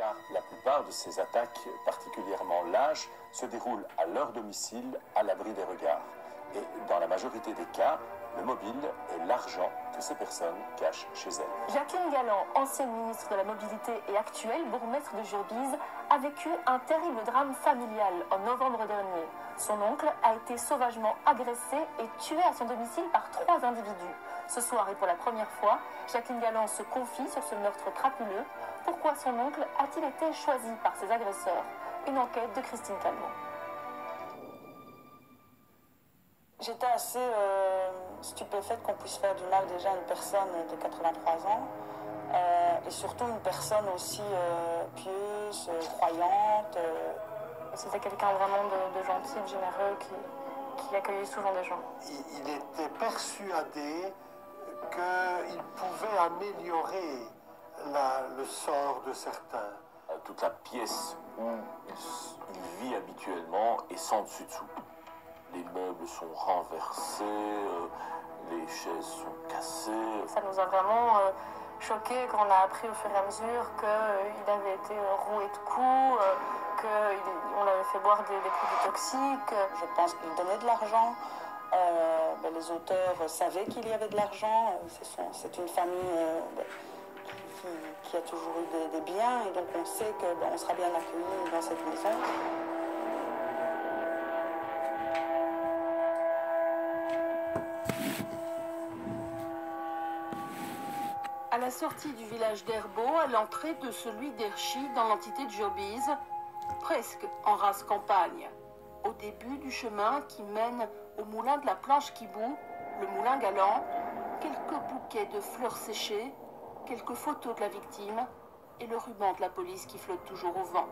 La plupart de ces attaques, particulièrement lâches, se déroulent à leur domicile, à l'abri des regards. Et dans la majorité des cas, le mobile est l'argent que ces personnes cachent chez elles. Jacqueline Galland, ancienne ministre de la Mobilité et actuelle bourgmestre de Jurbise, a vécu un terrible drame familial en novembre dernier. Son oncle a été sauvagement agressé et tué à son domicile par 3 individus. Ce soir et pour la première fois, Jacqueline Galland se confie sur ce meurtre crapuleux. Pourquoi son oncle a-t-il été choisi par ses agresseurs? Une enquête de Christine Calmont. J'étais assez stupéfaite qu'on puisse faire du mal déjà à une personne de 83 ans et surtout une personne aussi pieuse, croyante. C'était quelqu'un vraiment de gentil, de généreux, qui accueillait souvent des gens. Il était persuadé qu'il pouvait améliorer le sort de certains. Toute la pièce où il vit habituellement est sans dessus-dessous. Les meubles sont renversés, les chaises sont cassées. Ça nous a vraiment choqués quand on a appris au fur et à mesure qu'il avait été roué de coups, qu'on l'avait fait boire des produits toxiques. Je pense qu'il donnait de l'argent. Les auteurs savaient qu'il y avait de l'argent. C'est une famille qui a toujours eu des biens et donc on sait qu'on sera bien accueillis dans cette maison. À la sortie du village d'Herbeau, à l'entrée de celui d'Erchy dans l'entité de Jurbise, presque en race campagne. Au début du chemin qui mène au moulin de la Planche qui bout, le moulin Galland, quelques bouquets de fleurs séchées, quelques photos de la victime et le ruban de la police qui flotte toujours au vent.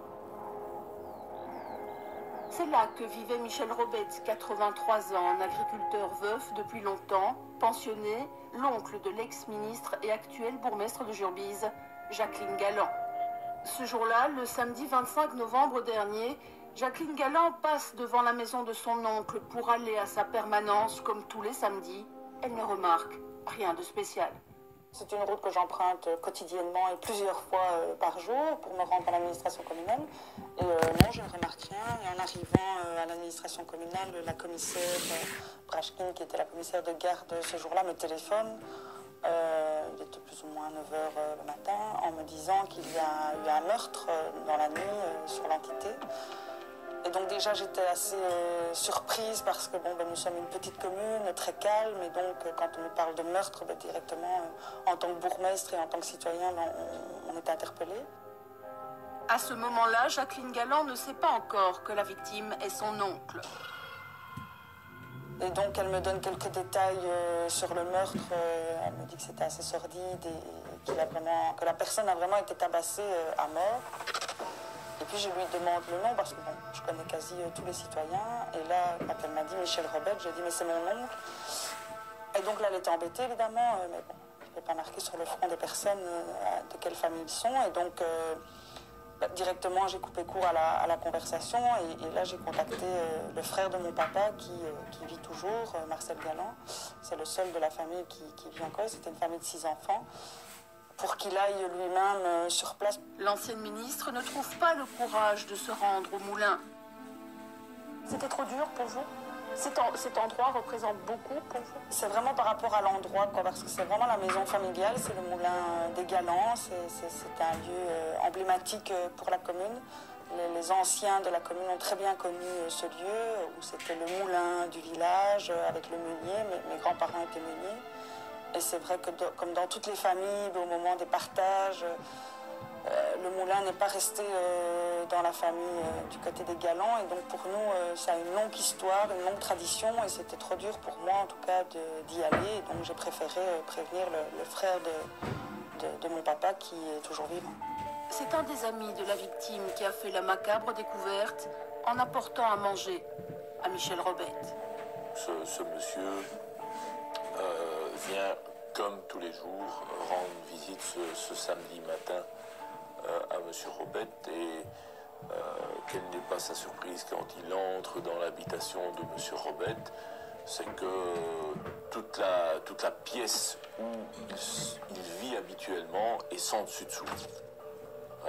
C'est là que vivait Michel Robette, 83 ans, un agriculteur veuf depuis longtemps, pensionné, l'oncle de l'ex-ministre et actuel bourgmestre de Jurbise, Jacqueline Galland. Ce jour-là, le samedi 25 novembre dernier, Jacqueline Galland passe devant la maison de son oncle pour aller à sa permanence comme tous les samedis. Elle ne remarque rien de spécial. C'est une route que j'emprunte quotidiennement et plusieurs fois par jour pour me rendre à l'administration communale. Et non, je ne remarque rien. Et en arrivant à l'administration communale, la commissaire Brachkin, qui était la commissaire de garde ce jour-là, me téléphone. Il était plus ou moins 9h le matin, en me disant qu'il y a eu un meurtre dans la nuit sur l'entité. Et donc déjà j'étais assez surprise parce que nous sommes une petite commune très calme et donc quand on nous parle de meurtre, directement en tant que bourgmestre et en tant que citoyen, on est interpellé. À ce moment-là, Jacqueline Galland ne sait pas encore que la victime est son oncle. Et donc elle me donne quelques détails sur le meurtre. Elle me dit que c'était assez sordide et que la personne a vraiment été tabassée à mort. Et puis je lui demande le nom parce que je connais quasi tous les citoyens. Et là, quand elle m'a dit Michel Robette, je dis mais c'est mon oncle. Et donc là, elle était embêtée évidemment, mais bon, je ne peux pas marquer sur le front des personnes de quelle famille ils sont. Et donc directement, j'ai coupé court à la conversation. Et là, j'ai contacté le frère de mon papa qui vit toujours, Marcel Galland. C'est le seul de la famille qui vit encore. C'était une famille de 6 enfants. Pour qu'il aille lui-même sur place. L'ancienne ministre ne trouve pas le courage de se rendre au moulin. C'était trop dur pour vous? Cet endroit représente beaucoup pour vous? C'est vraiment par rapport à l'endroit, parce que c'est vraiment la maison familiale, c'est le moulin des Gallands, c'est un lieu emblématique pour la commune. Les anciens de la commune ont très bien connu ce lieu, où c'était le moulin du village, avec le meunier, mes grands-parents étaient meuniers. Et c'est vrai que comme dans toutes les familles, au moment des partages, le moulin n'est pas resté dans la famille du côté des Gallands. Et donc pour nous, ça a une longue histoire, une longue tradition. Et c'était trop dur pour moi, en tout cas, d'y aller. Et donc j'ai préféré prévenir le frère de mon papa qui est toujours vivant. C'est un des amis de la victime qui a fait la macabre découverte en apportant à manger à Michel Robette. Ce monsieur vient, comme tous les jours, rendre visite ce samedi matin à M. Robette et quelle n'est pas sa surprise quand il entre dans l'habitation de M. Robette, c'est que toute la pièce où il vit habituellement est sans dessus-dessous. Les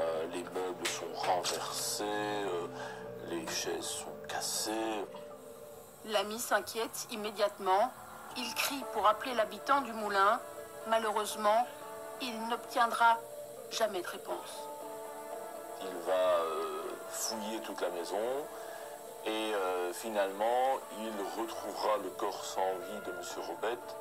meubles sont renversés, les chaises sont cassées. L'ami s'inquiète immédiatement. Il crie pour appeler l'habitant du moulin. Malheureusement, il n'obtiendra jamais de réponse. Il va fouiller toute la maison et finalement, il retrouvera le corps sans vie de M. Robette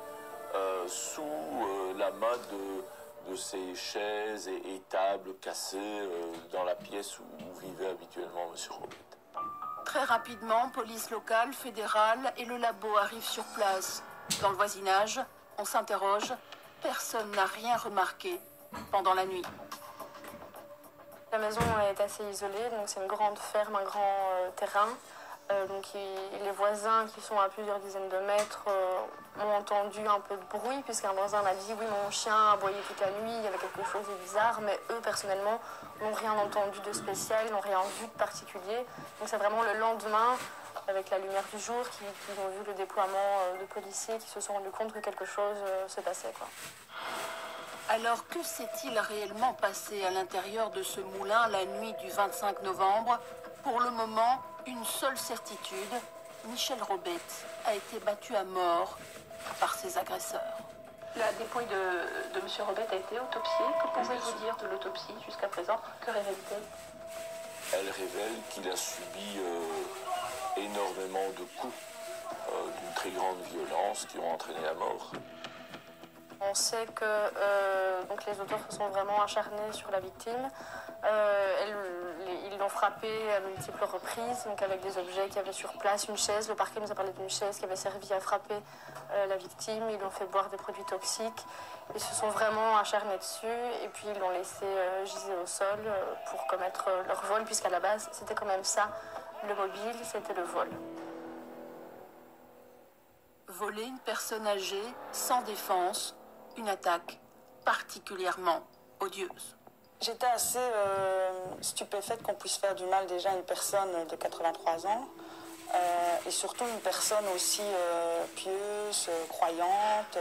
sous l'amas de ces chaises et tables cassées dans la pièce où vivait habituellement M. Robette. Très rapidement, police locale, fédérale et le labo arrivent sur place. Dans le voisinage, on s'interroge. Personne n'a rien remarqué pendant la nuit. La maison est assez isolée, donc c'est une grande ferme, un grand terrain. Donc les voisins qui sont à plusieurs dizaines de mètres ont entendu un peu de bruit, puisqu'un voisin m'a dit oui, mon chien aboyait toute la nuit, il y avait quelque chose de bizarre, mais eux personnellement n'ont rien entendu de spécial, n'ont rien vu de particulier. Donc c'est vraiment le lendemain, avec la lumière du jour, qu'ils ont vu le déploiement de policiers qui se sont rendus compte que quelque chose se passait, quoi. Alors que s'est-il réellement passé à l'intérieur de ce moulin la nuit du 25 novembre? Pour le moment, une seule certitude, Michel Robette a été battu à mort par ses agresseurs. La dépouille de M. Robette a été autopsiée. Que pouvez-vous dire de l'autopsie jusqu'à présent? Que révèle-t-elle? Elle révèle qu'il a subi énormément de coups d'une très grande violence qui ont entraîné la mort. On sait que donc les auteurs se sont vraiment acharnés sur la victime. Ils l'ont frappée à multiples reprises, donc avec des objets qu'il y avait sur place, une chaise. Le parquet nous a parlé d'une chaise qui avait servi à frapper la victime. Ils l'ont fait boire des produits toxiques. Ils se sont vraiment acharnés dessus et puis ils l'ont laissé giser au sol pour commettre leur vol, puisqu'à la base, c'était quand même ça. Le mobile, c'était le vol. Voler une personne âgée sans défense, une attaque particulièrement odieuse. J'étais assez stupéfaite qu'on puisse faire du mal déjà à une personne de 83 ans et surtout une personne aussi pieuse, croyante,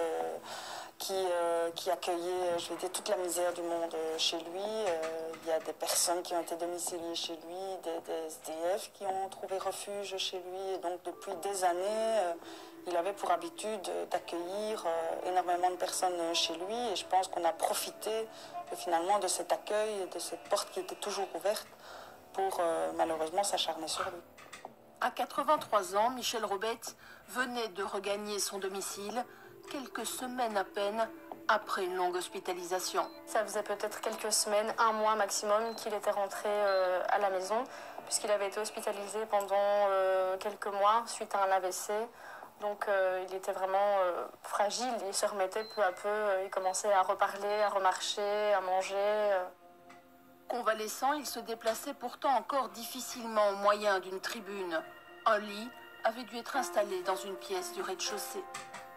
qui accueillait, je vais dire, toute la misère du monde chez lui. Il y a des personnes qui ont été domiciliées chez lui, des SDF qui ont trouvé refuge chez lui. Et donc depuis des années, il avait pour habitude d'accueillir énormément de personnes chez lui. Et je pense qu'on a profité finalement de cet accueil et de cette porte qui était toujours ouverte pour malheureusement s'acharner sur lui. À 83 ans, Michel Robette venait de regagner son domicile quelques semaines à peine après une longue hospitalisation. Ça faisait peut-être quelques semaines, un mois maximum, qu'il était rentré à la maison, puisqu'il avait été hospitalisé pendant quelques mois suite à un AVC. Donc il était vraiment fragile, il se remettait peu à peu, il commençait à reparler, à remarcher, à manger. Convalescent, il se déplaçait pourtant encore difficilement au moyen d'une tribune. Un lit avait dû être installé dans une pièce du rez-de-chaussée.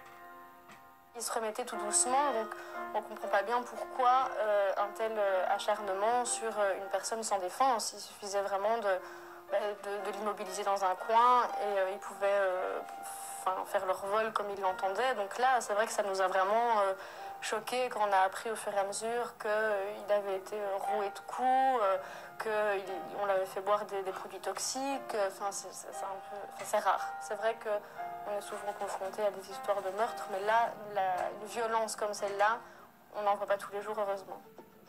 Il se remettait tout doucement, donc on ne comprend pas bien pourquoi un tel acharnement sur une personne sans défense. Il suffisait vraiment de l'immobiliser dans un coin et ils pouvaient faire leur vol comme ils l'entendaient. Donc là, c'est vrai que ça nous a vraiment choqués quand on a appris au fur et à mesure qu'il avait été roué de coups, qu'on l'avait fait boire des produits toxiques. C'est rare. C'est vrai qu'on est souvent confronté à des histoires de meurtre, mais là, une violence comme celle-là, on n'en voit pas tous les jours, heureusement.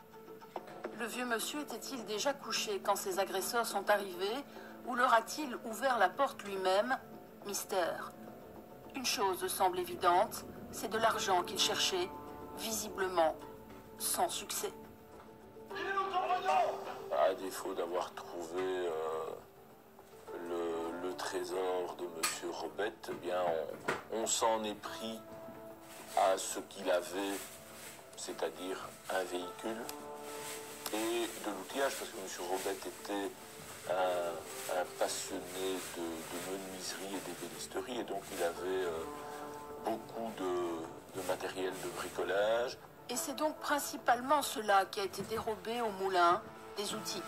Le vieux monsieur était-il déjà couché quand ses agresseurs sont arrivés, ou leur a-t-il ouvert la porte lui-même? Mystère. Une chose semble évidente, c'est de l'argent qu'il cherchait, visiblement sans succès. À défaut d'avoir trouvé le trésor de M. Robette, eh bien, on s'en est pris à ce qu'il avait, c'est-à-dire un véhicule et de l'outillage, parce que M. Robette était un passionné de menuiserie et d'ébénisterie, et donc il avait beaucoup de matériel de bricolage. Et c'est donc principalement cela qui a été dérobé au moulin, des outils.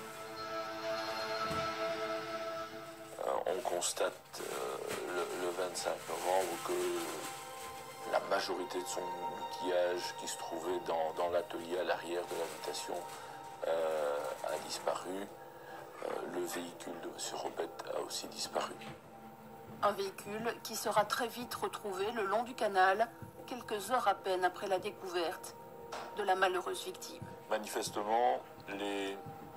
On constate le 25 novembre que la majorité de son outillage qui se trouvait dans l'atelier à l'arrière de l'habitation a disparu. Le véhicule de M. Robette a aussi disparu. Un véhicule qui sera très vite retrouvé le long du canal, quelques heures à peine après la découverte de la malheureuse victime. Manifestement, les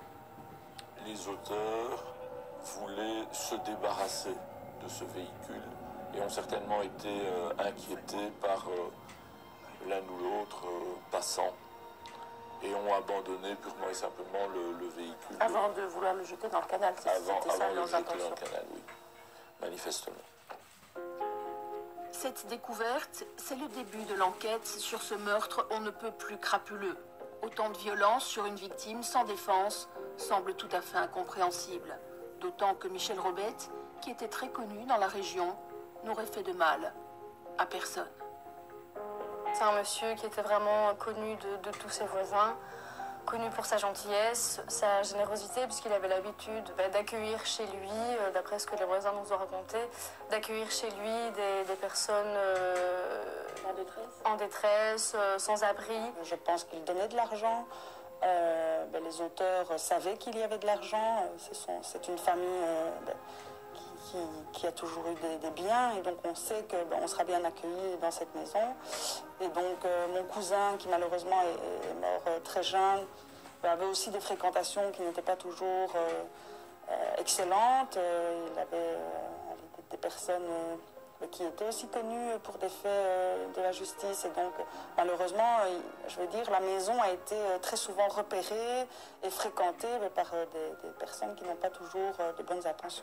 auteurs voulaient se débarrasser de ce véhicule et ont certainement été inquiétés par l'un ou l'autre passant et ont abandonné purement et simplement le véhicule. Avant de vouloir le jeter dans le canal, c'était ça Avant de le leurs jeter intentions. dans le canal, oui, manifestement. Cette découverte, c'est le début de l'enquête sur ce meurtre on ne peut plus crapuleux. Autant de violence sur une victime sans défense semble tout à fait incompréhensible. D'autant que Michel Robette, qui était très connu dans la région, n'aurait fait de mal à personne. C'est un monsieur qui était vraiment connu de tous ses voisins, connu pour sa gentillesse, sa générosité, puisqu'il avait l'habitude d'accueillir chez lui, d'après ce que les voisins nous ont raconté, d'accueillir chez lui des personnes en détresse, sans abri. Je pense qu'il donnait de l'argent. Les auteurs savaient qu'il y avait de l'argent. C'est une famille qui a toujours eu des biens, et donc on sait qu'on sera bien accueillis dans cette maison. Et donc mon cousin, qui malheureusement est mort très jeune, avait aussi des fréquentations qui n'étaient pas toujours excellentes. Il avait des personnes qui étaient aussi connues pour des faits de la justice, et donc malheureusement, je veux dire, la maison a été très souvent repérée et fréquentée par des personnes qui n'ont pas toujours de bonnes intentions.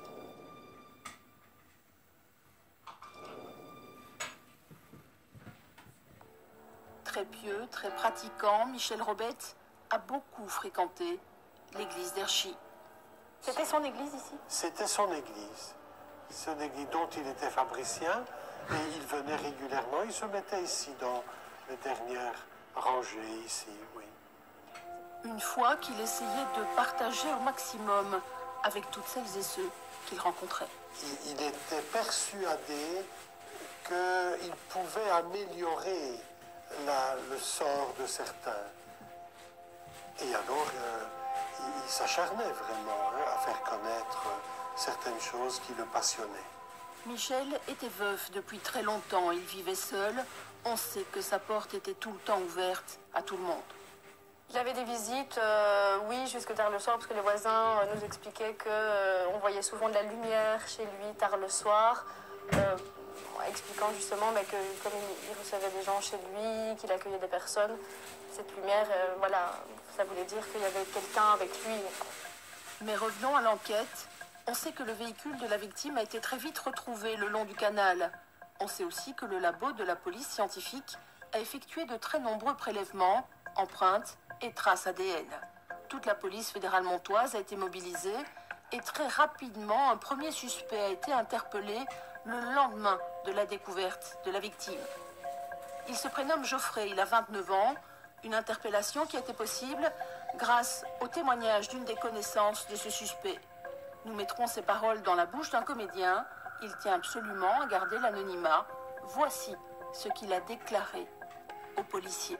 Très pieux, très pratiquant, Michel Robette a beaucoup fréquenté l'église d'Erchy. C'était son église ici? C'était son église. C'est une église dont il était fabricien, et il venait régulièrement. Il se mettait ici dans les dernières rangées, ici, oui. Une fois qu'il essayait de partager au maximum avec toutes celles et ceux qu'il rencontrait. Il était persuadé qu'il pouvait améliorer le sort de certains. Et alors, il s'acharnait vraiment à faire connaître certaines choses qui le passionnaient. Michel était veuf depuis très longtemps. Il vivait seul. On sait que sa porte était tout le temps ouverte à tout le monde. Il avait des visites, oui, jusque tard le soir, parce que les voisins nous expliquaient qu'on voyait souvent de la lumière chez lui tard le soir, expliquant justement que comme il recevait des gens chez lui, qu'il accueillait des personnes, cette lumière, voilà, ça voulait dire qu'il y avait quelqu'un avec lui. Mais revenons à l'enquête. On sait que le véhicule de la victime a été très vite retrouvé le long du canal. On sait aussi que le labo de la police scientifique a effectué de très nombreux prélèvements, empreintes et traces ADN. Toute la police fédérale montoise a été mobilisée et très rapidement, un premier suspect a été interpellé le lendemain de la découverte de la victime. Il se prénomme Geoffrey, il a 29 ans, une interpellation qui a été possible grâce au témoignage d'une des connaissances de ce suspect. Nous mettrons ces paroles dans la bouche d'un comédien. Il tient absolument à garder l'anonymat. Voici ce qu'il a déclaré aux policiers.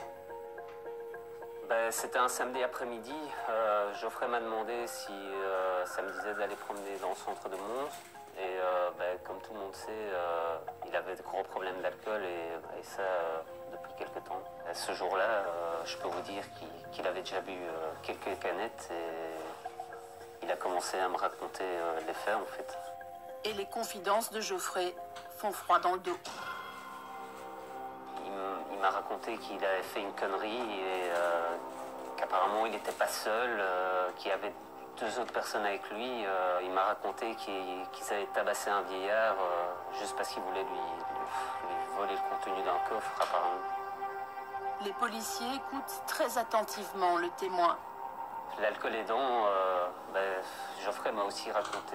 C'était un samedi après-midi. Geoffrey m'a demandé si ça me disait d'aller promener dans le centre de Mons. Et comme tout le monde sait, il avait de gros problèmes d'alcool et ça depuis quelques temps. Ce jour-là, je peux vous dire qu'il avait déjà bu quelques canettes et il a commencé à me raconter les faits en fait. Et les confidences de Geoffrey font froid dans le dos. Il m'a raconté qu'il avait fait une connerie et qu'apparemment il n'était pas seul, qu'il y avait 2 autres personnes avec lui. Il m'a raconté qu'ils avaient tabassé un vieillard juste parce qu'il voulait lui voler le contenu d'un coffre apparemment. Les policiers écoutent très attentivement le témoin. L'alcool aidant, Geoffrey m'a aussi raconté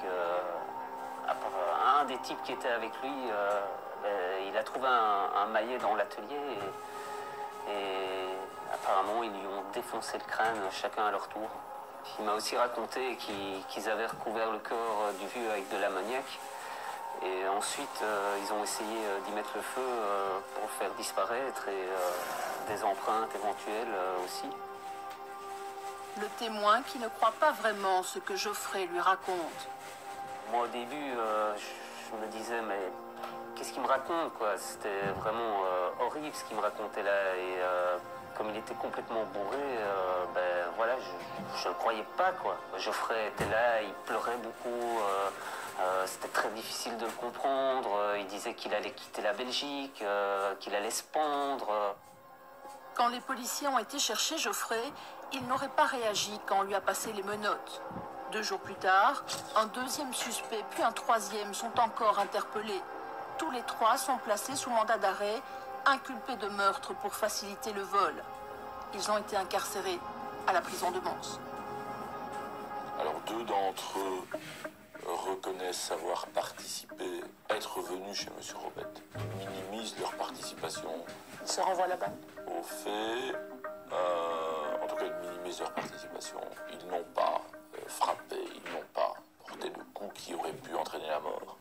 qu'un des types qui était avec lui, il a trouvé un maillet dans l'atelier et apparemment ils lui ont défoncé le crâne chacun à leur tour. Il m'a aussi raconté qu'ils avaient recouvert le corps du vieux avec de l'ammoniac et ensuite ils ont essayé d'y mettre le feu pour le faire disparaître et des empreintes éventuelles aussi. Le témoin qui ne croit pas vraiment ce que Geoffrey lui raconte. Moi, au début, je me disais, mais qu'est-ce qu'il me raconte, quoi? C'était vraiment horrible ce qu'il me racontait là. Et comme il était complètement bourré, ben voilà, je ne croyais pas, quoi. Geoffrey était là, il pleurait beaucoup. C'était très difficile de le comprendre. Il disait qu'il allait quitter la Belgique, qu'il allait se pendre. Quand les policiers ont été chercher Geoffrey, il n'aurait pas réagi quand on lui a passé les menottes. 2 jours plus tard, un deuxième suspect puis un troisième sont encore interpellés. Tous les 3 sont placés sous mandat d'arrêt, inculpés de meurtre pour faciliter le vol. Ils ont été incarcérés à la prison de Mons. Alors 2 d'entre eux reconnaissent avoir participé, être venus chez M. Robet. Ils minimisent leur participation Il se renvoie là-bas. au fait. En tout cas, ils minimisent leur participation. Ils n'ont pas frappé, ils n'ont pas porté de coups qui auraient pu entraîner la mort.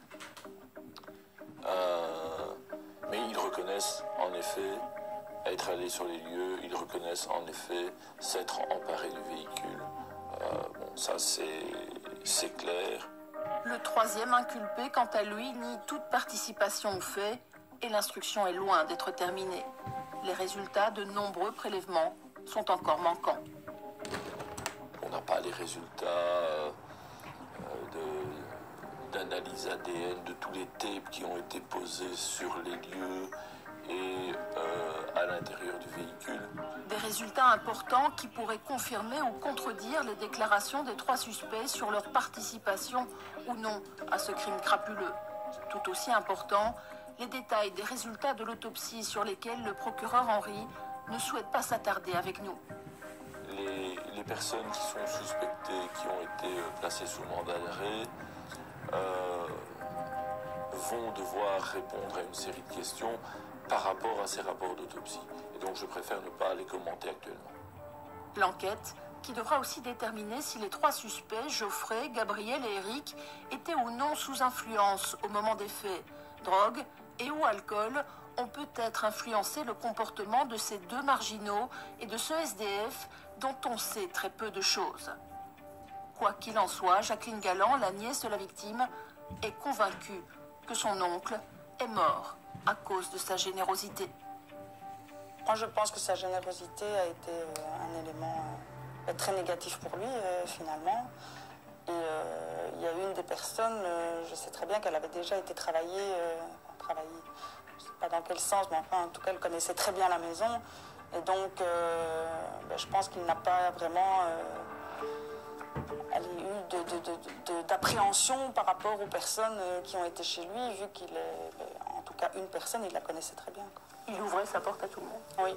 Mais ils reconnaissent en effet être allés sur les lieux, ils reconnaissent en effet s'être emparés du véhicule. Bon, ça c'est clair. Le troisième inculpé, quant à lui, nie toute participation au fait et l'instruction est loin d'être terminée. Les résultats de nombreux prélèvements sont encore manquants. On n'a pas les résultats d'analyse ADN de tous les tapes qui ont été posés sur les lieux et à l'intérieur du véhicule. Des résultats importants qui pourraient confirmer ou contredire les déclarations des 3 suspects sur leur participation ou non à ce crime crapuleux. Tout aussi important, les détails des résultats de l'autopsie sur lesquels le procureur Henry ne souhaite pas s'attarder avec nous. Les personnes qui sont suspectées, qui ont été placées sous mandat d'arrêt, vont devoir répondre à une série de questions par rapport à ces rapports d'autopsie. Et donc je préfère ne pas les commenter actuellement. L'enquête, qui devra aussi déterminer si les 3 suspects, Geoffrey, Gabriel et Eric, étaient ou non sous influence au moment des faits. Drogue et ou alcool ont peut-être influencé le comportement de ces 2 marginaux et de ce SDF dont on sait très peu de choses. Quoi qu'il en soit, Jacqueline Galland, la nièce de la victime, est convaincue que son oncle est mort à cause de sa générosité. Moi, je pense que sa générosité a été un élément très négatif pour lui, finalement. Et il y a une des personnes, je sais très bien qu'elle avait déjà été travaillée, je ne sais pas dans quel sens, mais enfin, en tout cas, elle connaissait très bien la maison. Et donc, je pense qu'il n'a pas vraiment eu d'appréhension par rapport aux personnes qui ont été chez lui, vu qu'il est, en tout cas, une personne, il la connaissait très bien, quoi. Il ouvrait sa porte à tout le monde. Oui.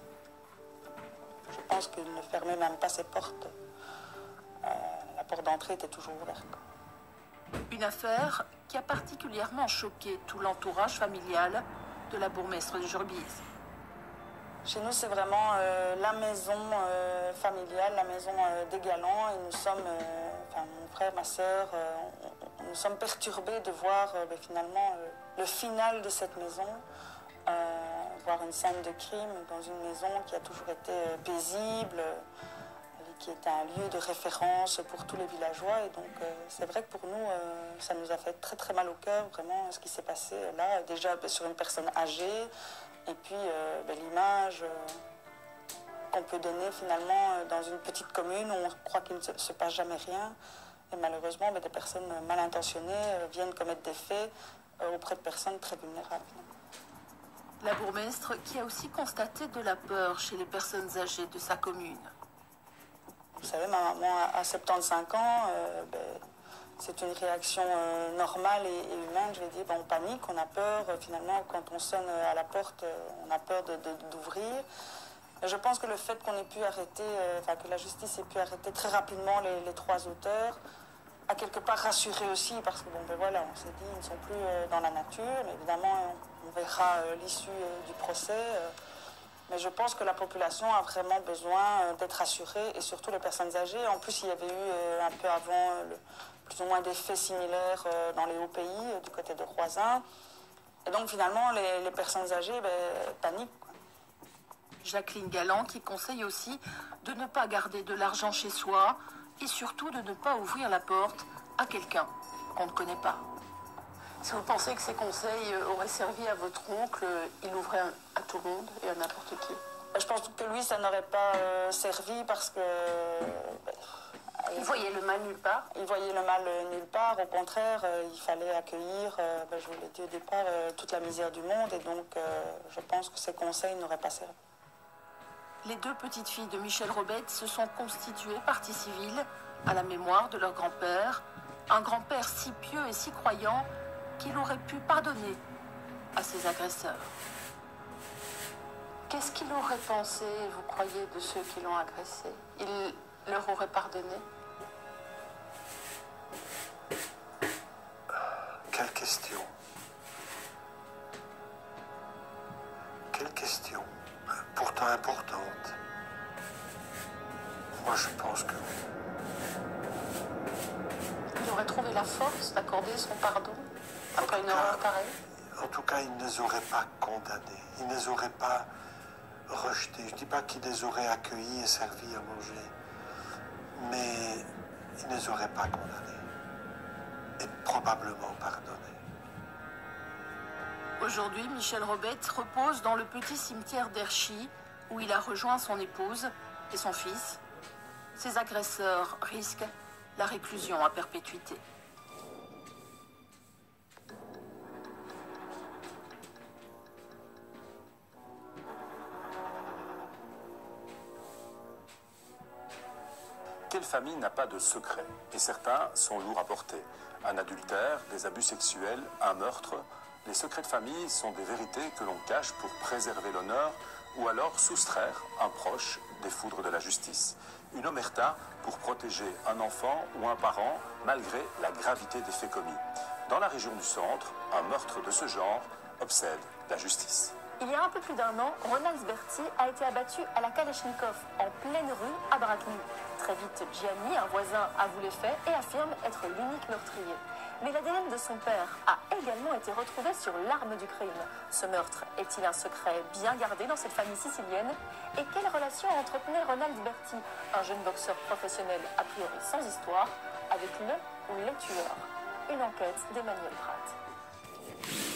Je pense qu'il ne fermait même pas ses portes. La porte d'entrée était toujours ouverte, quoi. Une affaire qui a particulièrement choqué tout l'entourage familial de la bourgmestre de Jurbise. Chez nous, c'est vraiment la maison familiale, la maison des Galland. Et nous sommes, enfin, mon frère, ma sœur, nous sommes perturbés de voir finalement le final de cette maison. Voir une scène de crime dans une maison qui a toujours été paisible, qui est un lieu de référence pour tous les villageois. Et donc, c'est vrai que pour nous, ça nous a fait très très mal au cœur, vraiment, ce qui s'est passé là. Déjà sur une personne âgée, et puis l'image qu'on peut donner finalement dans une petite commune où on croit qu'il ne se passe jamais rien. Et malheureusement, des personnes mal intentionnées viennent commettre des faits auprès de personnes très vulnérables. La bourgmestre qui a aussi constaté de la peur chez les personnes âgées de sa commune. Vous savez, ma maman a 75 ans, c'est une réaction normale et humaine. Je vais dire, on panique, on a peur. Finalement, quand on sonne à la porte, on a peur d'ouvrir. Je pense que le fait qu'on ait pu arrêter, que la justice ait pu arrêter très rapidement les 3 auteurs, a quelque part rassuré aussi, parce que voilà, on s'est dit, ils ne sont plus dans la nature. Mais évidemment, on verra l'issue du procès. Mais je pense que la population a vraiment besoin d'être rassurée, et surtout les personnes âgées. En plus, il y avait eu un peu avant plus ou moins des faits similaires dans les hauts pays, du côté de Roisin. Et donc finalement, les personnes âgées paniquent, quoi. Jacqueline Galland qui conseille aussi de ne pas garder de l'argent chez soi et surtout de ne pas ouvrir la porte à quelqu'un qu'on ne connaît pas. Si vous pensez que ces conseils auraient servi à votre oncle, il ouvrait à tout le monde et à n'importe qui. Je pense que lui, ça n'aurait pas servi parce que... Il voyait le mal nulle part. Il voyait le mal nulle part. Au contraire, il fallait accueillir, je vous l'ai dit au départ, toute la misère du monde. Et donc, je pense que ces conseils n'auraient pas servi. Les deux petites filles de Michel Robette se sont constituées partie civile à la mémoire de leur grand-père. Un grand-père si pieux et si croyant qu'il aurait pu pardonner à ses agresseurs. Qu'est-ce qu'il aurait pensé, vous croyez, de ceux qui l'ont agressé? Il leur aurait pardonné? Quelle question? Quelle question? Pourtant importante. Moi, je pense que oui. Il aurait trouvé la force d'accorder son pardon après une horreur pareille? En tout cas, il ne les aurait pas condamnés. Il ne les aurait pas rejetés. Je ne dis pas qu'il les aurait accueillis et servis à manger. Mais il ne les aurait pas condamnés. Et probablement pardonnés. Aujourd'hui, Michel Robette repose dans le petit cimetière d'Erchy, où il a rejoint son épouse et son fils. Ses agresseurs risquent la réclusion à perpétuité. Quelle famille n'a pas de secret? Et certains sont lourds à porter. Un adultère, des abus sexuels, un meurtre. Les secrets de famille sont des vérités que l'on cache pour préserver l'honneur ou alors soustraire un proche des foudres de la justice. Une omerta pour protéger un enfant ou un parent malgré la gravité des faits commis. Dans la région du Centre, un meurtre de ce genre obsède la justice. Il y a un peu plus d'un an, Ronald Berti a été abattu à la Kalachnikov, en pleine rue à Bracny. Très vite, Gianni, un voisin, avoue les faits et affirme être l'unique meurtrier. Mais l'ADN de son père a également été retrouvé sur l'arme du crime. Ce meurtre est-il un secret bien gardé dans cette famille sicilienne? Et quelle relation entretenait Ronald Berti, un jeune boxeur professionnel a priori sans histoire, avec le ou les tueurs? Une enquête d'Emmanuel Pratt.